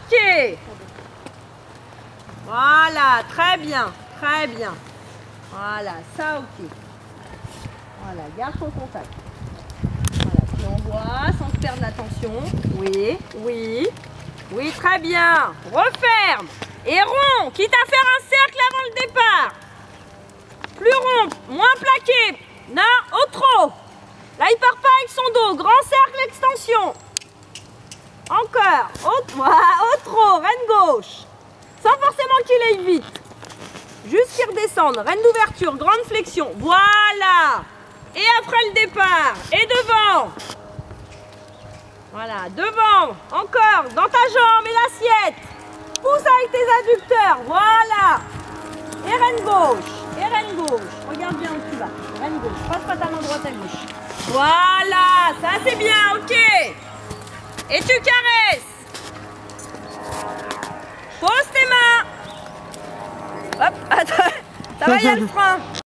ok. Voilà, très bien, très bien. Voilà, ça ok. Voilà, garde ton contact. Voilà, tu envoies sans te perdre l'attention. Oui, oui, oui, très bien. Referme. Et rond, quitte à faire un cercle avant le départ. Plus rond, moins plaqué. Non, au trop. Là, il part pas avec son dos. Grand cercle, extension. Encore. Au trop, reine gauche. Sans forcément qu'il aille vite. Juste qu'il redescende. Reine d'ouverture, grande flexion. Voilà. Et après le départ. Et devant. Voilà, devant. Encore. Dans ta jambe et l'assiette. Pousse avec tes adducteurs. Voilà. Et reine gauche. Et reine gauche. Regarde bien où tu vas. Reine gauche. Passe pas ta main droite à gauche. Voilà. Ça c'est bien. Ok. Et tu caresses. Pose tes mains. Hop. Attends. Ça va, il y a le frein.